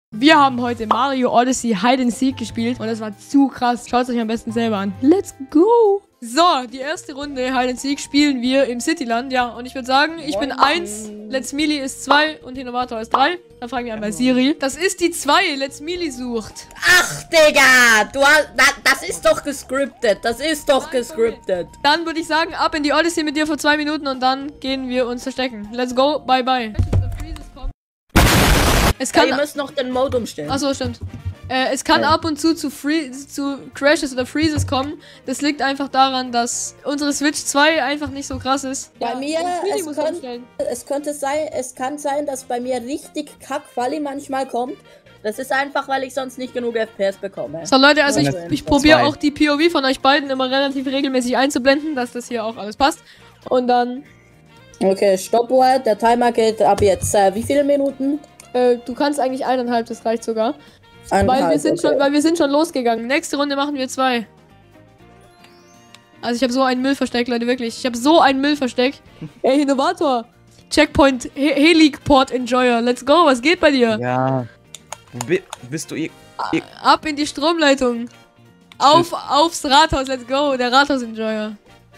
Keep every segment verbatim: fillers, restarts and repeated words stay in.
Wir haben heute Mario Odyssey Hide and Seek gespielt und das war zu krass. Schaut es euch am besten selber an. Let's go! So, die erste Runde Hide and Seek spielen wir im Cityland, ja. Und ich würde sagen, ich bin eins, Let's Melee ist zwei und Innovator ist drei. Dann fragen wir einmal Siri. Das ist die zwei, Let's Melee sucht. Ach, Digga! Du hast, das ist doch gescriptet. Das ist doch gescriptet. Dann würde ich sagen, ab in die Odyssey mit dir für zwei Minuten und dann gehen wir uns verstecken. Let's go, bye bye. Es kann. Ja, ihr müsst noch den Mode umstellen. Achso, stimmt. Äh, es kann ja. ab und zu zu, Free zu Crashes oder Freezes kommen. Das liegt einfach daran, dass unsere Switch zwei einfach nicht so krass ist. Bei ja, mir, es, muss könnt, es könnte sein, es kann sein, dass bei mir richtig Kack-Quali manchmal kommt. Das ist einfach, weil ich sonst nicht genug F P S bekomme. So Leute, also ich, ich probiere auch die P O V von euch beiden immer relativ regelmäßig einzublenden, dass das hier auch alles passt. Und dann... Okay, Stoppuhr, der Timer geht ab jetzt. Äh, wie viele Minuten? Äh, du kannst eigentlich eineinhalb, das reicht sogar. Weil wir, sind okay. schon, weil wir sind schon losgegangen. Nächste Runde machen wir zwei. Also ich habe so einen Müllversteck, Leute, wirklich. Ich habe so einen Müllversteck. Ey, Innovator. Checkpoint, He Heliport Enjoyer. Let's go, was geht bei dir? Ja. Wo bi bist du? Ich, ich Ab in die Stromleitung. Auf, aufs Rathaus, let's go. Der Rathaus Enjoyer.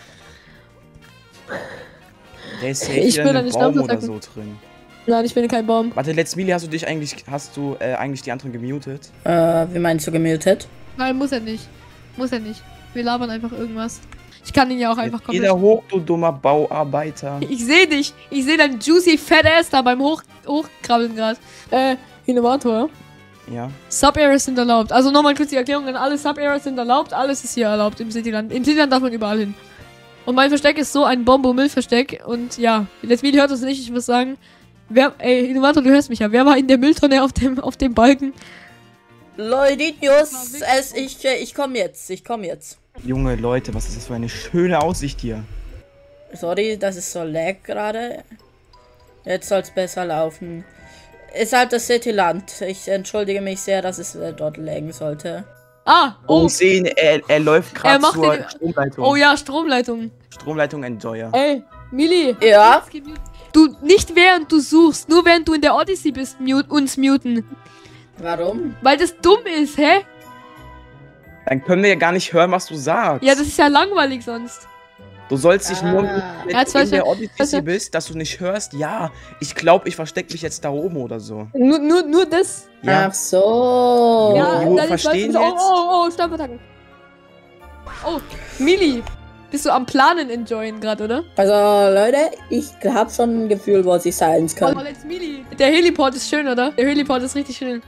Der ist safe ich bin in einem Baum oder so drin. Nein, ich bin kein Baum. Warte, Let's Melee, hast du dich eigentlich, hast du äh, eigentlich die anderen gemutet? Äh, wie meinst du gemutet? Nein, muss er nicht. Muss er nicht. Wir labern einfach irgendwas. Ich kann ihn ja auch einfach kommen. Geh da hoch, du dummer Bauarbeiter. Ich sehe dich. Ich sehe dein juicy fat ass da beim Hoch Hochkrabbeln gerade. Äh, Innovator. Ja. Sub-Areas sind erlaubt. Also nochmal kurz die Erklärung. Alle Sub-Areas sind erlaubt. Alles ist hier erlaubt im Cityland. Im Cityland darf man überall hin. Und mein Versteck ist so ein Bombo-Müllversteck. Und ja, Let's Melee hört das nicht. Ich muss sagen... Wer, ey, Innovator, du hörst mich ja. Wer war in der Mülltonne auf dem, auf dem Balken? Leute, Just, es, ich, ich komm jetzt. Ich komm jetzt. Junge Leute, was ist das für eine schöne Aussicht hier? Sorry, das ist so lag gerade. Jetzt soll es besser laufen. Ist halt das Cityland. Ich entschuldige mich sehr, dass es äh, dort laggen sollte. Ah, oh. Oh, ich sehe ihn, er, er läuft gerade zur den... Stromleitung. Oh ja, Stromleitung. Stromleitung Enjoyer. Ey, Mili. Ja? Du, nicht während du suchst, nur während du in der Odyssey bist, mute, uns muten. Warum? Weil das dumm ist, hä? Dann können wir ja gar nicht hören, was du sagst. Ja, das ist ja langweilig sonst. Du sollst dich ah. nur, wenn ja, du in der Odyssey weißt du, bist, dass du nicht hörst, ja, ich glaube, ich verstecke mich jetzt da oben oder so. Nur, nur, nur das? Ja. Ach so. Ja, jo, dann verstehen ist, jetzt? Oh, oh, oh, Stampfattacken. Oh, Mili. Bist du am Planen enjoyen gerade, oder? Also, Leute, ich habe schon ein Gefühl, wo sie sein kann. Oh, let's Mili. Der Heliport ist schön, oder? Der Heliport ist richtig schön.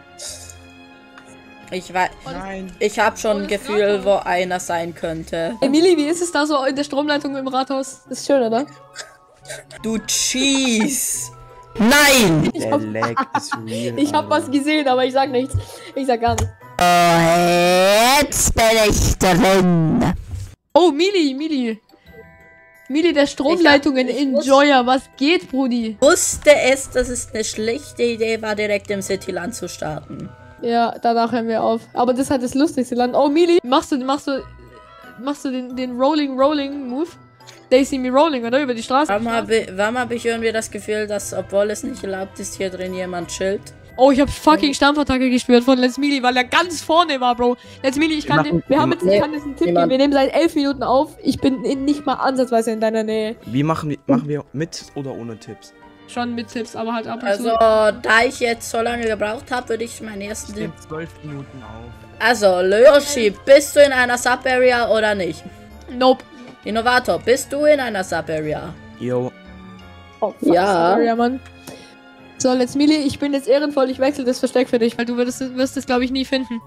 Ich weiß. Nein. Ich habe schon ein Gefühl, wo einer sein könnte. Emily, wie ist es da so in der Stromleitung im Rathaus? Das ist schön, oder? Du Cheese. Nein! Ich Der hab, Lag ist real. ich hab was gesehen, aber ich sag nichts. Ich sag gar nichts. Oh, jetzt bin ich drin. Oh, Mili, Mili. Mili, der Stromleitungen Enjoyer. Was geht, Brudi? Ich wusste es, dass es eine schlechte Idee war, direkt im Cityland zu starten. Ja, danach hören wir auf. Aber das ist halt das lustigste Land. Oh, Mili, machst du, machst du, machst du den, den Rolling, Rolling Move? They see me rolling, oder? Über die Straße. Warum habe hab ich irgendwie das Gefühl, dass, obwohl es nicht erlaubt ist, hier drin jemand chillt? Oh, ich hab fucking Stampfattacke gespürt von Let's Melee, weil er ganz vorne war, Bro. Let's Melee, ich kann wir, machen, wir haben jetzt, ich kann jetzt einen Tipp geben. Wir nehmen seit elf Minuten auf. Ich bin in, nicht mal ansatzweise in deiner Nähe. Wie machen wir, machen wir mit oder ohne Tipps? Schon mit Tipps, aber halt ab und also, zu. Also, da ich jetzt so lange gebraucht habe, würde ich meinen ersten Tipp... zwölf Minuten auf. Also, Yoshi, bist du in einer Sub-Area oder nicht? Nope. Innovator, bist du in einer Sub-Area? Yo. Oh, fuck, ja. Sorry, Mann. So, Let's Melee, ich bin jetzt ehrenvoll, ich wechsle das Versteck für dich, weil du wirst, wirst das, glaube ich, nie finden.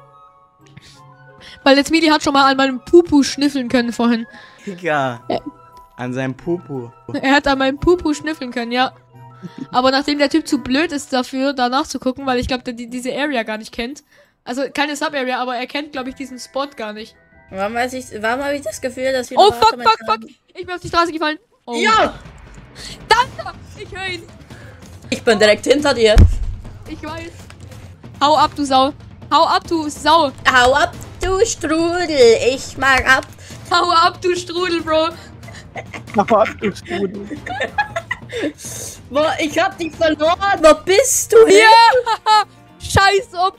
Weil Let's Melee hat schon mal an meinem Pupu schnüffeln können vorhin. Digga. Ja. An seinem Pupu. Er hat an meinem Pupu schnüffeln können, ja. Aber nachdem der Typ zu blöd ist dafür, da nachzugucken, weil ich glaube, der die, diese Area gar nicht kennt. Also keine Sub-Area, aber er kennt, glaube ich, diesen Spot gar nicht. Warum weiß ich, warum habe ich das Gefühl, dass wir... Oh, fuck, fuck, fuck! Ich bin auf die Straße gefallen. Oh. Ja! Danke! Ich höre ihn! Ich bin direkt hinter dir. Ich weiß. Hau ab, du Sau. Hau ab, du Sau. Hau ab, du Strudel. Ich mag ab. Hau ab, du Strudel, Bro. Hau ab, du Strudel. Wo, ich hab dich verloren. Wo bist du hin? Ja!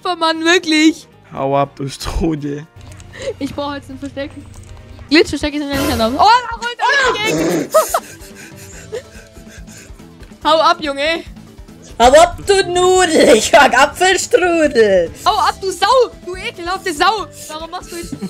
Opfer, Mann, wirklich. Hau ab, du Strudel. Ich brauche jetzt ein Versteck. Glitch-Verstecke sind ja nicht erlaubt. Oh, da rollt er gegen. Hau ab, Junge. Hau ab, du Nudel. Ich mag Apfelstrudel. Hau ab, du Sau. Du ekelhafte Sau. Warum machst du jetzt...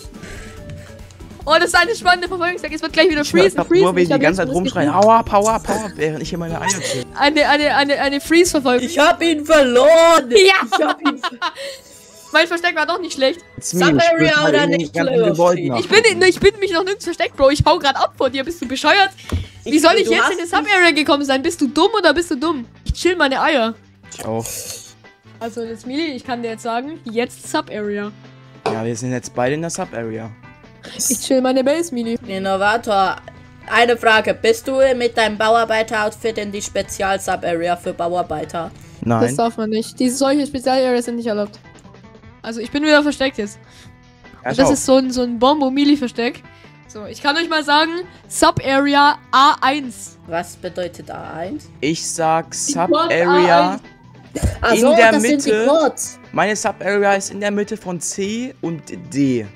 Oh, das ist eine spannende Verfolgungsjagd. Es wird gleich wieder Ich hab freezen, freezen. nur, wie Ich die hab ganze jetzt Zeit schon das rumschreien. Gefühl- Hau ab, hau ab, hau ab, während ich hier meine Eier chill. Eine, eine, eine, eine Freeze-Verfolgung. Ich hab ihn verloren. Ja. Ich hab ihn Mein Versteck war doch nicht schlecht. Sub-Area oder nicht, Leoshi? Ich bin, ich bin mich noch nirgends versteckt, Bro. Ich hau grad ab vor dir. Bist du bescheuert? Wie Ich- soll ich du jetzt hast in eine Sub-Area gekommen sein? Bist du dumm oder bist du dumm? Ich chill meine Eier. Ich auch. Also, das Mili, ich kann dir jetzt sagen, jetzt Sub-Area. Ja, wir sind jetzt beide in der Sub-Area. Ich chill meine Base, Mili. Innovator, eine Frage. Bist du mit deinem Bauarbeiter-Outfit in die Spezial-Sub-Area für Bauarbeiter? Das Nein. darf man nicht. Diese solche Spezial-Areas sind nicht erlaubt. Also, ich bin wieder versteckt jetzt. Ja, Und das schau. ist so ein, so ein Bombo-Mili-Versteck. So, ich kann euch mal sagen, Sub-Area A eins. Was bedeutet A eins? Ich sag Quad Sub-Area. Ach In so, der das sind die Mitte. Quads. Meine Sub-Area ist in der Mitte von C und D.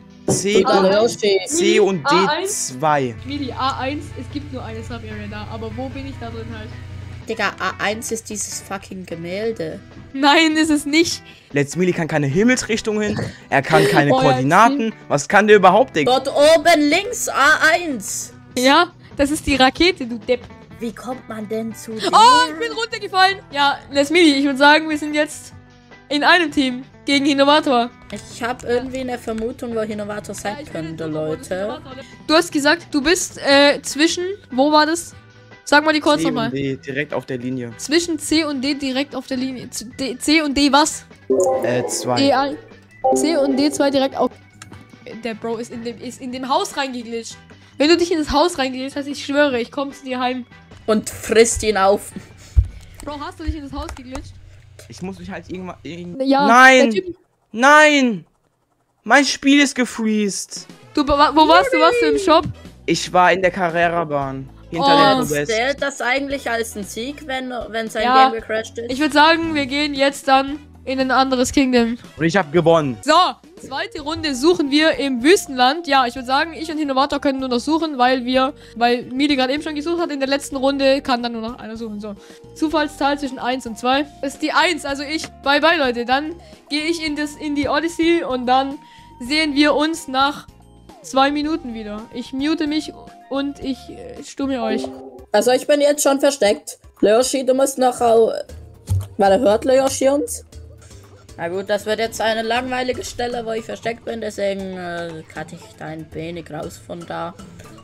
C Ah, und, Leoshi. C und A D eins. zwei. Mili, A eins, es gibt nur eine Sub-Area da. Aber wo bin ich da drin halt? Digga, A eins ist dieses fucking Gemälde. Nein, ist es nicht. Let's Mili kann keine Himmelsrichtung hin. Er kann keine Oh ja, Koordinaten. Was kann der überhaupt, Digga? Dort oben links A eins. Ja, das ist die Rakete, du Depp. Wie kommt man denn zu dem? Oh, ich bin runtergefallen. Ja, Lesmili, ich würde sagen, wir sind jetzt in einem Team gegen Innovator. Ich habe irgendwie eine Vermutung, wo Innovator sein Ja, ich bin könnte, jetzt Leute. Du hast gesagt, du bist äh, zwischen, wo war das? Sag mal die kurz C nochmal. und D, direkt auf der Linie. Zwischen C und D direkt auf der Linie. Z- D, C und D was? Äh, D zwei. ein. C und D zwei direkt auf. Der Bro ist in dem, ist in dem Haus reingeglitscht. Wenn du dich in das Haus reingeglitscht hast, ich schwöre, ich komme zu dir heim. Und frisst ihn auf. Bro, hast du dich in das Haus geglitscht? Ich muss mich halt irgendwann. Irgend Ja. Nein! der Typ- Nein! Mein Spiel ist gefreezed. Du, wo wo warst du? Warst du im Shop? Ich war in der Carrera-Bahn. Hinter Oh. dem Podest. Zählt das eigentlich als ein Sieg, wenn, wenn sein Ja. Game gecrashed ist? Ich würde sagen, wir gehen jetzt dann in ein anderes Kingdom. Und ich habe gewonnen. So, zweite Runde suchen wir im Wüstenland. Ja, ich würde sagen, ich und Innovator können nur noch suchen, weil wir, weil Mili gerade eben schon gesucht hat. In der letzten Runde kann dann nur noch einer suchen. So, Zufallszahl zwischen eins und zwei. Das ist die eins, also ich. Bye bye, Leute. Dann gehe ich in, das, in die Odyssey und dann sehen wir uns nach zwei Minuten wieder. Ich mute mich und ich äh, stumme euch. Also ich bin jetzt schon versteckt. Leoshi, du musst noch au... Warte, hört Leoshi uns? Na gut, das wird jetzt eine langweilige Stelle, wo ich versteckt bin, deswegen äh, cutte ich da ein wenig raus von da.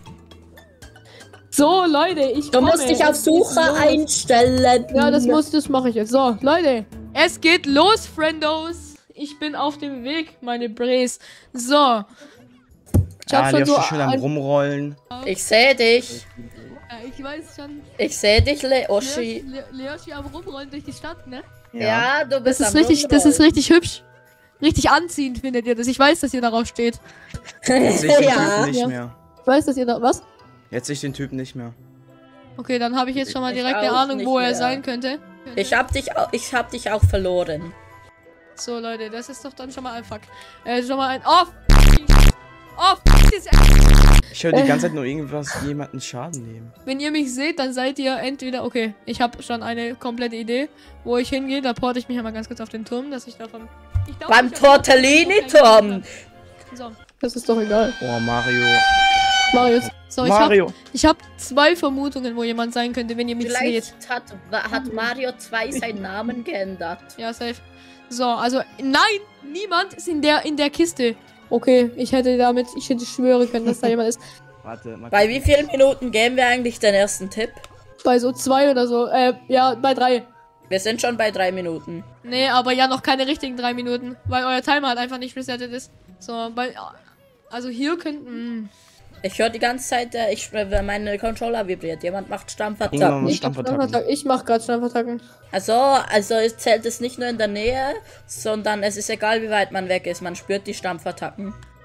So, Leute, ich Du komme. musst dich auf Suche Es geht los. einstellen. Ja, das muss, das mache ich jetzt. So, Leute, es geht los, Friendos. Ich bin auf dem Weg, meine Bres. So. Ich Ja, hab der schon ist so schon schön am ein, Rumrollen. Ich sehe dich. Ja, ich weiß schon. Ich sehe dich, Leoshi. Leoshi, Le Leoshi am Rumrollen durch die Stadt, ne? Ja, du Das bist ist am richtig, das ist Rumrollen. richtig hübsch. Richtig anziehend findet ihr das. Ich weiß, dass ihr darauf steht. Jetzt sehe ich den Ja. Typen nicht Ja. mehr. Ich weiß, dass ihr da. Was? Jetzt sehe ich den Typen nicht mehr. Okay, dann habe ich jetzt schon mal Ich direkt eine auch Ahnung, nicht wo er mehr. sein könnte. Ich hab dich auch, ich hab dich auch verloren. So, Leute, das ist doch dann schon mal ein Fuck. Äh, schon mal ein. Oh! f- Oh, f- das- Ich höre die ganze Zeit nur irgendwas, jemanden Schaden nehmen. Wenn ihr mich seht, dann seid ihr entweder, okay, ich habe schon eine komplette Idee, wo ich hingehe. Da porte ich mich einmal ganz kurz auf den Turm, dass ich davon... Ich glaub, Beim ich hab- Tortellini-Turm. So, das ist doch egal. Oh, Mario. Mario, so, ich habe Mario. ich hab zwei Vermutungen, wo jemand sein könnte, wenn ihr mich seht. Vielleicht hat, hat Mario zwei seinen Namen geändert. Ja, safe. So, also, nein, niemand ist in der, in der Kiste. Okay, ich hätte damit, ich hätte schwören können, dass da jemand ist. Warte, mal. Bei wie vielen Minuten geben wir eigentlich den ersten Tipp? Bei so zwei oder so, äh, ja, bei drei. Wir sind schon bei drei Minuten. Nee, aber ja noch keine richtigen drei Minuten, weil euer Timer halt einfach nicht resettet ist. So, bei, also hier könnten, Ich höre die ganze Zeit, äh, ich, äh, meine Controller vibriert. Jemand macht Irgendwann Stampfattacken. muss ich mach Stampfattacken. Stampfattacken. Ich mach grad Stampfattacken. Also, also es zählt es nicht nur in der Nähe, sondern es ist egal, wie weit man weg ist. Man spürt die Stampfattacken.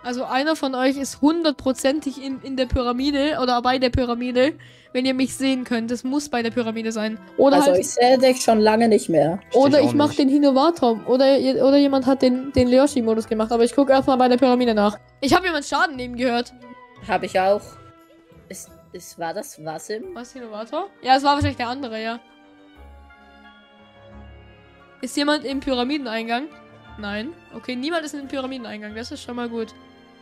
Also einer von euch ist hundertprozentig in, in der Pyramide oder bei der Pyramide, wenn ihr mich sehen könnt. Das muss bei der Pyramide sein. Oder Also halt, ich sehe dich schon lange nicht mehr. oder Ich ich auch mach nicht. den Hinovator. Oder, ihr- oder jemand hat den, den Leoshi-Modus gemacht. Aber ich gucke erstmal bei der Pyramide nach. Ich habe jemand Schaden nehmen gehört. Habe ich auch. Ist, ist, war das Wasim? Was, Hinovator? Ja, es war wahrscheinlich der andere, ja. Ist jemand im Pyramideneingang? Nein. Okay, niemand ist in den Pyramideneingang. Das ist schon mal gut.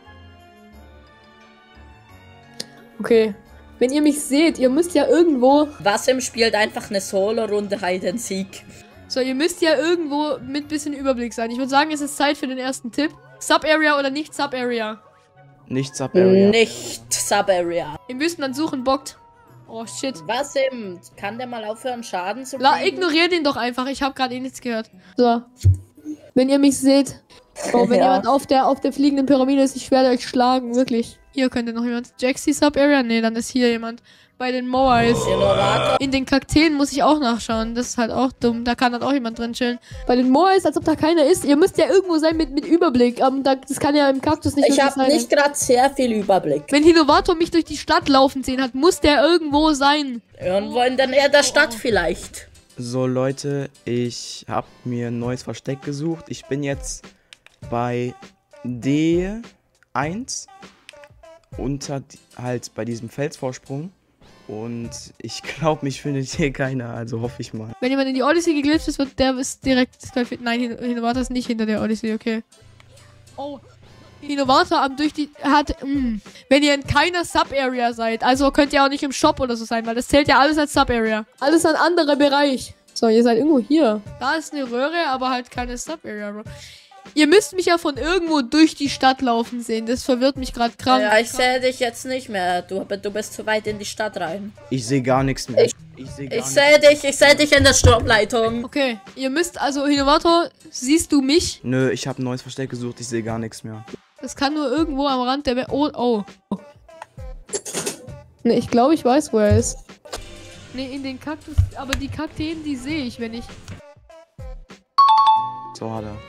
Okay. Wenn ihr mich seht, ihr müsst ja irgendwo... Wasim spielt einfach eine Solo-Runde Hide and Seek. So, ihr müsst ja irgendwo mit bisschen Überblick sein. Ich würde sagen, es ist Zeit für den ersten Tipp. Sub-Area oder nicht Sub-Area? Nicht Sub-Area. Nicht Sub-Area. Ihr müsst dann suchen, bockt. Oh, shit. Wasim, kann der mal aufhören, Schaden zu La, kriegen? ignoriert ihn doch einfach. Ich habe gerade eh nichts gehört. So. Wenn ihr mich seht. Oh, wenn Ja. jemand auf der, auf der fliegenden Pyramide ist, ich werde euch schlagen. Wirklich. Hier könnte noch jemand. Jaxi Sub-Area? Nee, dann ist hier jemand. Bei den Moais. Innovator. In den Kakteen muss ich auch nachschauen. Das ist halt auch dumm. Da kann dann auch jemand drin chillen. Bei den Moais, als ob da keiner ist. Ihr müsst ja irgendwo sein mit, mit Überblick. Um, da, das kann ja im Kaktus nicht Ich wirklich habe sein. nicht gerade sehr viel Überblick. Wenn Hinovator mich durch die Stadt laufen sehen hat, muss der irgendwo sein. Irgendwo in der Nähe der Stadt vielleicht. So Leute, ich habe mir ein neues Versteck gesucht. Ich bin jetzt bei D eins. Unter die- halt bei diesem Felsvorsprung. Und ich glaube, mich findet hier keiner, also hoffe ich mal. Wenn jemand in die Odyssey geglitscht ist, wird der ist direkt disqualifiziert. Nein, Hin- Hinovator ist nicht hinter der Odyssey, okay. Oh. Hinovator am durch die hat. Mh. Wenn ihr in keiner Sub-Area seid, also könnt ihr auch nicht im Shop oder so sein, weil das zählt ja alles als Sub-Area. Alles ein anderer Bereich. So, ihr seid irgendwo hier. Da ist eine Röhre, aber halt keine Sub-Area, Bro. Ihr müsst mich ja von irgendwo durch die Stadt laufen sehen. Das verwirrt mich gerade krank. Ja, ich sehe dich jetzt nicht mehr. Du, du bist zu weit in die Stadt rein. Ich sehe gar nichts mehr. Ich- Ich sehe gar Ich nichts. sehe dich, ich sehe dich in der Stromleitung. Okay, ihr müsst also, Hinovator, siehst du mich? Nö, ich habe ein neues Versteck gesucht, ich sehe gar nichts mehr. Das kann nur irgendwo am Rand der... Be oh, oh. Ne, ich glaube, ich weiß, wo er ist. Ne, in den Kaktus... Aber die Kakteen, die sehe ich, wenn ich... So hat er.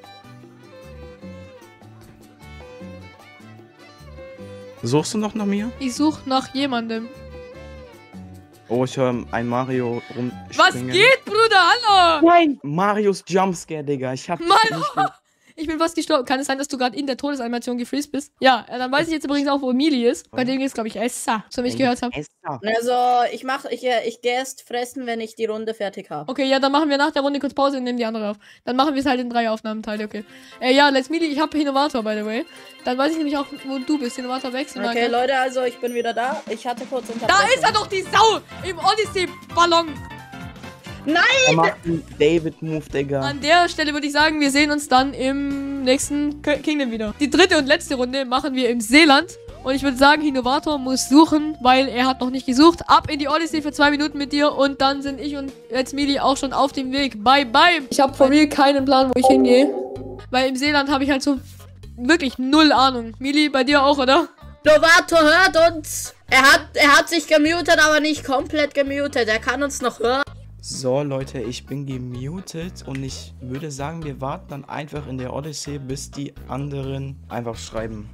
Suchst du noch nach mir? Ich suche nach jemandem. Oh, ich höre ein Mario rumspringen. Was geht, Bruder? Hallo! Nein! Marios Jumpscare, Digga. Ich hab Mann! nicht ge- Ich bin fast gestorben. Kann es sein, dass du gerade in der Todesanimation gefreezed bist? Ja, äh, dann weiß ich jetzt übrigens auch, wo Mili ist. Bei dem ist, glaube ich, Essa, so wie ich gehört habe. Esther. Also, ich mach, ich, äh, ich gehe erst fressen, wenn ich die Runde fertig habe. Okay, ja, dann machen wir nach der Runde kurz Pause und nehmen die andere auf. Dann machen wir es halt in drei Aufnahmeteile, okay. Äh, ja, Let's Mili, ich habe Hinovator, by the way. Dann weiß ich nämlich auch, wo du bist. Hinovator wechseln. Okay, Leute, also ich bin wieder da. Ich hatte kurz Da Unterbrechung. ist er doch, die Sau! Im Odyssey-Ballon! Er macht einen David-Move, Digga. An der Stelle würde ich sagen, wir sehen uns dann im nächsten K- Kingdom wieder. Die dritte und letzte Runde machen wir im Seeland. Und ich würde sagen, Hinovator muss suchen, weil er hat noch nicht gesucht. Ab in die Odyssey für zwei Minuten mit dir und dann sind ich und Let's Mili auch schon auf dem Weg. Bye, bye. Ich habe for real keinen Plan, wo ich hingehe. Weil im Seeland habe ich halt so wirklich null Ahnung. Mili, bei dir auch, oder? Novato hört uns. Er hat, er hat sich gemutet, aber nicht komplett gemutet. Er kann uns noch hören. So, Leute, ich bin gemutet und ich würde sagen, wir warten dann einfach in der Odyssey, bis die anderen einfach schreiben.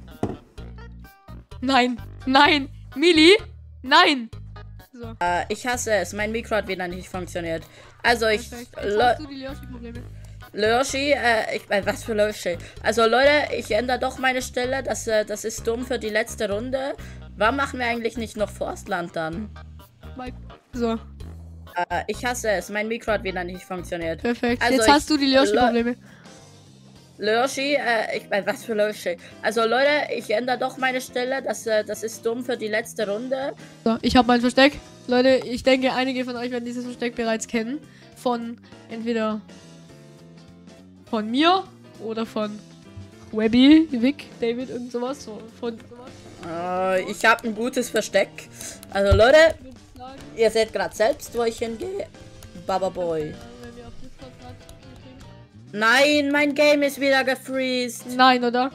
Nein, nein. Mili, nein. So, Äh, ich hasse es. Mein Mikro hat wieder nicht funktioniert. Also ich... perfekt. Jetzt Le hast du die Leoshi-Probleme. Leoshi, äh, ich, äh, was für Leoshi? Also Leute, ich ändere doch meine Stelle. Das, äh, das ist dumm für die letzte Runde. Warum machen wir eigentlich nicht noch Forstland dann? Bye. So, Äh, ich hasse es. Mein Mikro hat wieder nicht funktioniert. perfekt. Also Jetzt ich- hast du die Leoshi-Probleme. Leoshi, äh, ich, äh, was für Leoshi? Also Leute, ich ändere doch meine Stelle. Das, äh, das ist dumm für die letzte Runde. So, ich habe mein Versteck. Leute, ich denke, einige von euch werden dieses Versteck bereits kennen. Von entweder von mir oder von Webby, Vic, David, irgend sowas. So, von sowas. Äh, ich habe ein gutes Versteck. Also Leute, Ich würd sagen, ihr seht gerade selbst, wo ich hingehe. Baba Boy. wenn wir auf Discord grad kriegen. Nein, mein Game ist wieder gefreezed. Nein, oder?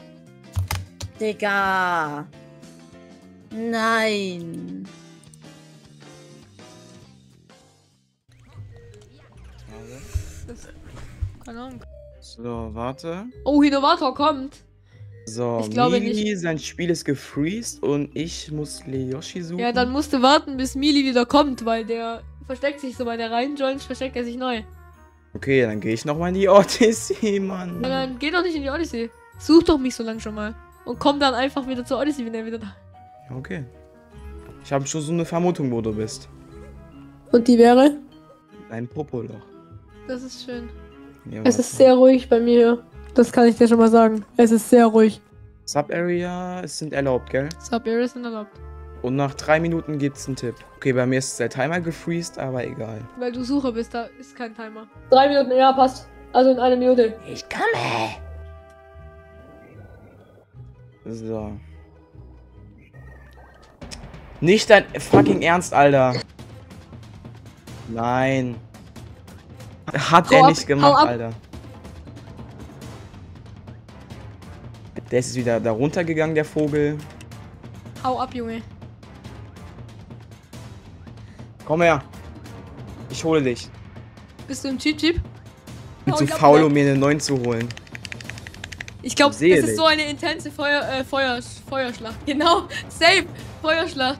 Digga. Nein. Das, keine Ahnung. So, warte. Oh, Hinovator kommt. So, Ich glaube Mili, nicht. sein Spiel ist gefreezed und ich muss Leoshi suchen. Ja, dann musst du warten, bis Mili wieder kommt, weil der versteckt sich so, weil der reinjoint, versteckt er sich neu. Okay, dann gehe ich nochmal in die Odyssey, Mann. Ja, dann geh doch nicht in die Odyssey. Such doch mich so lang schon mal. Und komm dann einfach wieder zur Odyssey, wenn er wieder da. Ja, okay. Ich habe schon so eine Vermutung, wo du bist. Und die wäre? Ein Popoloch. Das ist schön. Ja, Es ist sehr ruhig bei mir hier. Das kann ich dir schon mal sagen. Es ist sehr ruhig. Sub-Area sind erlaubt, gell? Sub-Areas sind erlaubt. Und nach drei Minuten gibt's einen Tipp. Okay, bei mir ist der Timer gefreezed, aber egal. Weil du Sucher bist, da ist kein Timer. Drei Minuten, ja, passt. Also in einer Minute. Ich komme. So. Nicht dein fucking Ernst, Alter. Nein. Hat Hau er ab, nicht hau gemacht, ab. Alter. Der ist wieder da runtergegangen, der Vogel. Hau ab, Junge. Komm her. Ich hole dich. Bist du im Cheat-Cheap? Bin Hau zu ich ab, faul, ne? um mir eine neun zu holen. Ich glaube, das sehe ist dich. so eine intense Feuer, äh, Feuer, Feuerschlacht. Genau, safe, Feuerschlacht.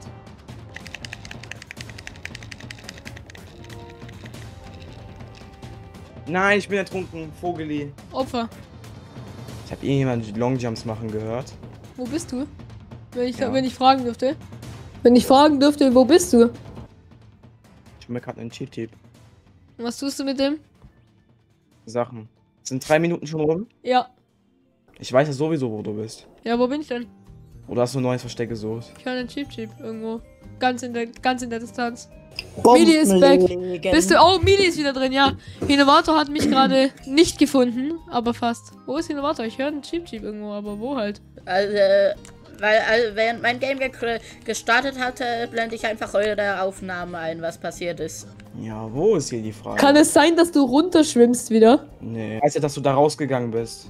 Nein, ich bin ertrunken. Vogeli. Opfer. Ich habe irgendjemand Longjumps machen gehört. Wo bist du? Wenn ich, Ja. wenn ich fragen dürfte. Wenn ich fragen dürfte, wo bist du? Ich hol mir gerade einen Cheat-Tipp. Und was tust du mit dem? Sachen. Sind drei Minuten schon rum? Ja. Ich weiß ja sowieso, wo du bist. Ja, wo bin ich denn? Oder hast du ein neues Versteck gesucht? Ich höre einen Cheap-Cheap irgendwo. Ganz in der, ganz in der Distanz. Bomben Mili ist back. legen. Bist du? Oh, Mili ist wieder drin, ja. Hinovator hat mich gerade nicht gefunden, aber fast. Wo ist Hinovator? Ich höre einen Cheap-Cheap irgendwo, aber wo halt? Also, weil, also, während mein Game ge gestartet hatte, blende ich einfach eure Aufnahme ein, was passiert ist. Ja, wo ist hier die Frage? Kann es sein, dass du runterschwimmst wieder? Nee. Weißt ja, dass du da rausgegangen bist.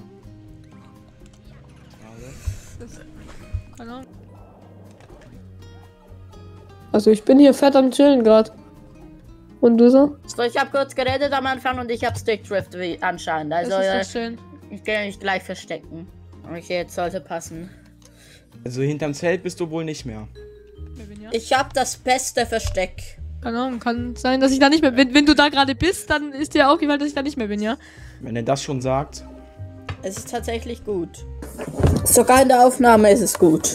Keine Ahnung. Also ich bin hier fett am Chillen gerade. Und du so? So, ich habe kurz geredet am Anfang und ich habe Stickdrift wie anscheinend. Also, Das äh, ist doch schön. ich kann mich gleich verstecken. Okay, jetzt sollte passen. Also hinterm Zelt bist du wohl nicht mehr. Wer bin ja? Ich habe das beste Versteck. Keine Ahnung, kann sein, dass ich da nicht mehr bin. Wenn du da gerade bist, dann ist dir aufgefallen, dass ich da nicht mehr bin, ja? Wenn er das schon sagt. Es ist tatsächlich gut. Sogar in der Aufnahme ist es gut.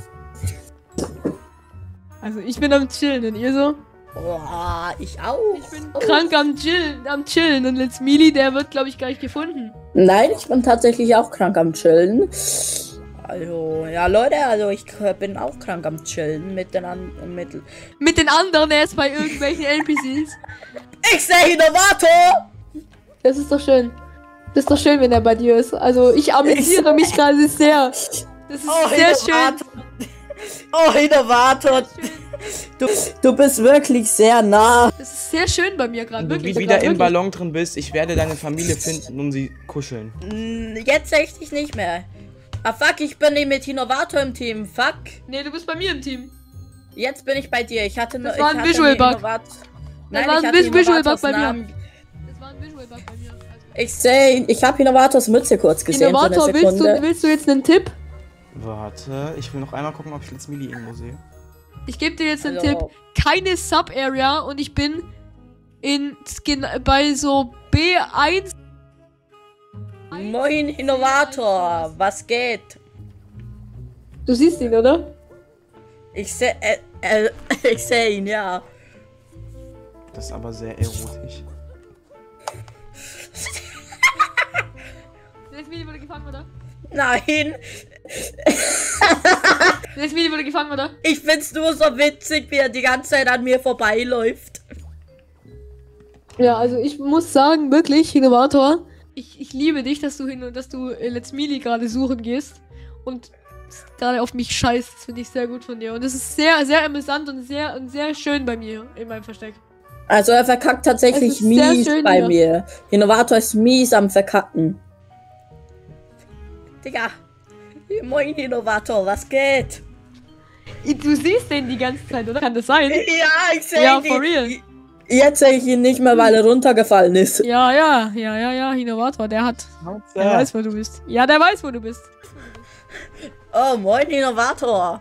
Also ich bin am Chillen und ihr so? Boah, ich auch. Ich bin krank am Chillen, am Chillen. Und jetzt Mili, der wird, glaube ich, gleich gefunden. Nein, ich bin tatsächlich auch krank am Chillen. Also, ja Leute, also ich bin auch krank am Chillen mit den anderen. Mit Mit den anderen erst bei irgendwelchen N P Cs. ich sehe Innovator! Das ist doch schön. Das ist doch schön, wenn er bei dir ist. Also ich amüsiere mich gerade sehr. Das ist Oh, sehr Innovator. schön. Oh, Innovator! Du, du bist wirklich sehr nah. Das ist sehr schön bei mir gerade. Wenn du Wirklich. wieder grad, im wirklich. Ballon drin bist, ich werde deine Familie finden und sie kuscheln. Hm, Jetzt echt nicht mehr. Ah fuck, ich bin nicht mit Innovator im Team. Fuck. Nee, du bist bei mir im Team. Jetzt bin ich bei dir. Ich hatte nur. Das war ich ein hatte Visual nie Bug. Innovat- Das Nein, war ich ein hatte Vis- Visual Innovators Bug bei mir. Namen. Das war ein Visual Bug bei mir. Also, Ich sehe, ich habe Innovators Mütze kurz gesehen. für Innovator, eine willst Sekunde. du, willst du jetzt einen Tipp? Warte, ich will noch einmal gucken, ob ich jetzt Mili irgendwo sehe. Ich gebe dir jetzt einen Also- Tipp. Keine Sub-Area und ich bin in Skin bei so B eins. Moin Innovator, was geht? Du siehst ihn, oder? Ich sehe, äh, äh, ich sehe ihn, ja. Das ist aber sehr erotisch. Das Mini wurde gefangen, oder? Nein, Das Mini wurde gefangen, oder? ich find's nur so witzig, wie er die ganze Zeit an mir vorbeiläuft. Ja, also ich muss sagen, wirklich, Innovator, ich, ich liebe dich, dass du hin dass du äh, Let's Mili gerade suchen gehst und gerade auf mich scheißt. Das finde ich sehr gut von dir. Und das ist sehr, sehr amüsant und sehr, und sehr schön bei mir in meinem Versteck. Also er verkackt Es tatsächlich ist sehr mies schön bei hier. mir. Innovator ist mies am Verkacken. Digga. Moin Innovator, was geht? Du siehst den die ganze Zeit, oder? Kann das sein? Ja, ich sehe Ja, ihn. for real. Jetzt sehe ich ihn nicht mehr, weil er runtergefallen ist. Ja, ja, ja, ja, ja, Innovator, der hat. Der Ja. weiß, wo du bist. Ja, der weiß, wo du bist. Oh, moin, Innovator.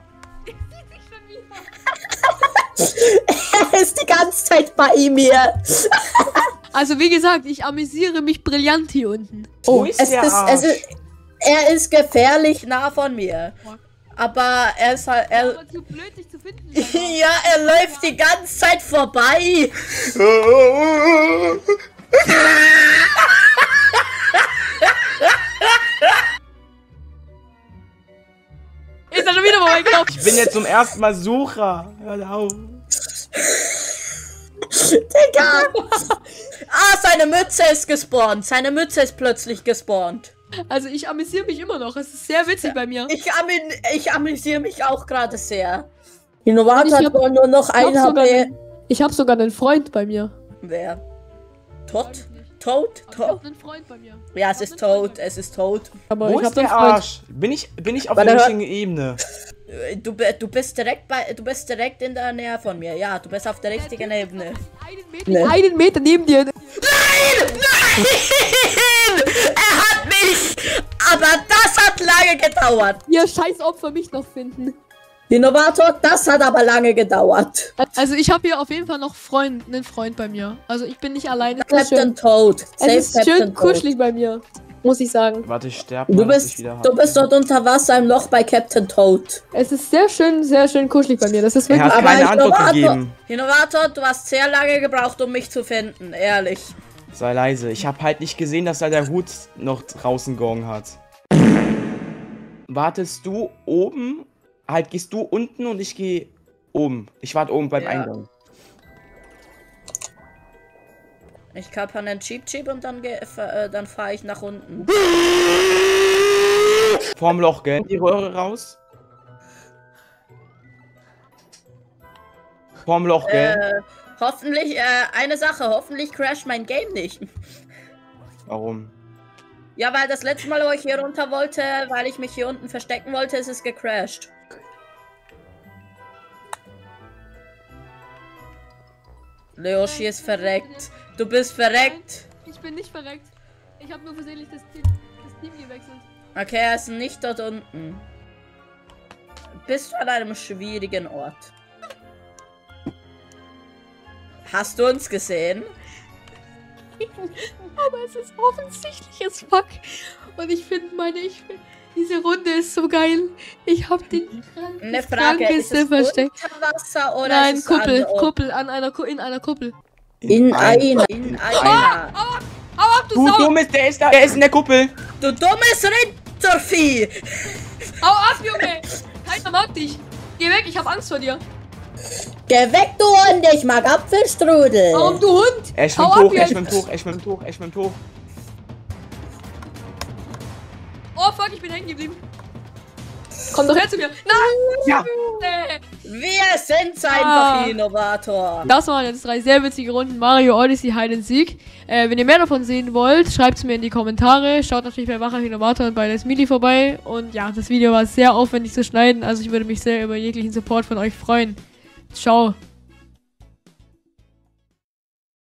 Er ist die ganze Zeit bei mir. Also wie gesagt, ich amüsiere mich brillant hier unten. Wo ist Es der ist, Arsch? es ist, er ist gefährlich nah von mir. Aber er ist halt... Er, Aber zu blöd, dich zu finden. ja, er läuft die ganze Zeit vorbei. Ist er schon wieder vorbeigelaufen? Ich bin jetzt zum ersten Mal Sucher. Hör auf. Digga. Ah, seine Mütze ist gespawnt. Seine Mütze ist plötzlich gespawnt. Also ich amüsiere mich immer noch. Es ist sehr witzig bei mir. Ich, amu ich amüsiere mich auch gerade sehr. Innovator Ich hat hab- wohl nur noch Ich hab einen sogar H P. einen- Ich habe sogar einen Freund bei mir. Wer? Tot? Weiß ich nicht. Tot? Aber ich Tot? hab einen Freund bei mir. Ja, es Ich hab ist einen Freund tot. bei mir. Es ist tot. Aber Wo ich ist habe einen der Freund. Arsch? Bin ich, bin ich auf Warte, der hör- richtigen Ebene? Du, bi- du bist direkt bei, du bist direkt in der Nähe von mir. Ja, du bist auf der richtigen Ebene. Einen Meter, Nee. einen Meter neben dir. Nein! Er hat mich! Aber das hat lange gedauert. Ihr scheiß Opfer mich noch finden. Innovator, das hat aber lange gedauert. Also ich habe hier auf jeden Fall noch Freund, einen Freund bei mir. Also ich bin nicht alleine. Es ist Captain schön, Toad. Safe es ist Captain schön Toad. kuschelig bei mir. Muss ich sagen. Warte, ich sterb Du mal, dass ich bist, wieder du hab. bist dort unter Wasser im Loch bei Captain Toad. Es ist sehr schön, sehr schön kuschelig bei mir. Das ist Er wirklich. hat Aber keine ich Antwort warte. gegeben. Innovator, du hast sehr lange gebraucht, um mich zu finden. Ehrlich. Sei leise. Ich habe halt nicht gesehen, dass da der Hut noch draußen Gong hat. Wartest du oben? Halt, gehst du unten und ich gehe oben. Ich warte oben beim Ja. Eingang. Ich kappe einen Cheap Cheap und dann, geh- fa- äh, dann fahre ich nach unten. Vorm Loch, gell? Die Röhre raus. Vorm Loch, gell? Äh, hoffentlich, äh, eine Sache, hoffentlich crasht mein Game nicht. Warum? Ja, weil das letzte Mal, wo ich hier runter wollte, weil ich mich hier unten verstecken wollte, ist es gecrashed. Leoshi ist verreckt. Du bist verreckt. Nein, ich bin nicht verreckt. Ich habe nur versehentlich das Team, das Team gewechselt. Okay, er ist nicht dort unten. Bist du an einem schwierigen Ort? Hast du uns gesehen? Aber es ist offensichtliches Fuck. Und ich finde meine, ich find, diese Runde ist so geil. Ich habe den Eine Frage, ist krankeste es versteckt. unter Wasser oder Nein, ist es Kuppel, an- Kuppel, an einer, Ku- in einer Kuppel. In ein- einer. In einer. Hau ab, du Du Sau! dummes, der ist da. Der ist in der Kuppel. Du dummes Rindervieh! Hau ab, Junge! Keiner mag dich. Geh weg, ich habe Angst vor dir. Geh weg, du Hund! Ich mag Apfelstrudel! Warum, du Hund? Er schwimmt Hau ab hoch, er jetzt. schwimmt hoch, er schwimmt hoch, er schwimmt hoch. Oh fuck, ich bin hängen geblieben. Komm doch her zu mir. Nein! Ja. Nee. Wir sind's einfach, Ah. Innovator! Das waren jetzt drei sehr witzige Runden Mario Odyssey Hide and Seek. Äh, wenn ihr mehr davon sehen wollt, schreibt es mir in die Kommentare. Schaut natürlich bei Wacher Innovator und bei der Smiley vorbei. Und ja, das Video war sehr aufwendig zu schneiden. Also ich würde mich sehr über jeglichen Support von euch freuen. Ciao.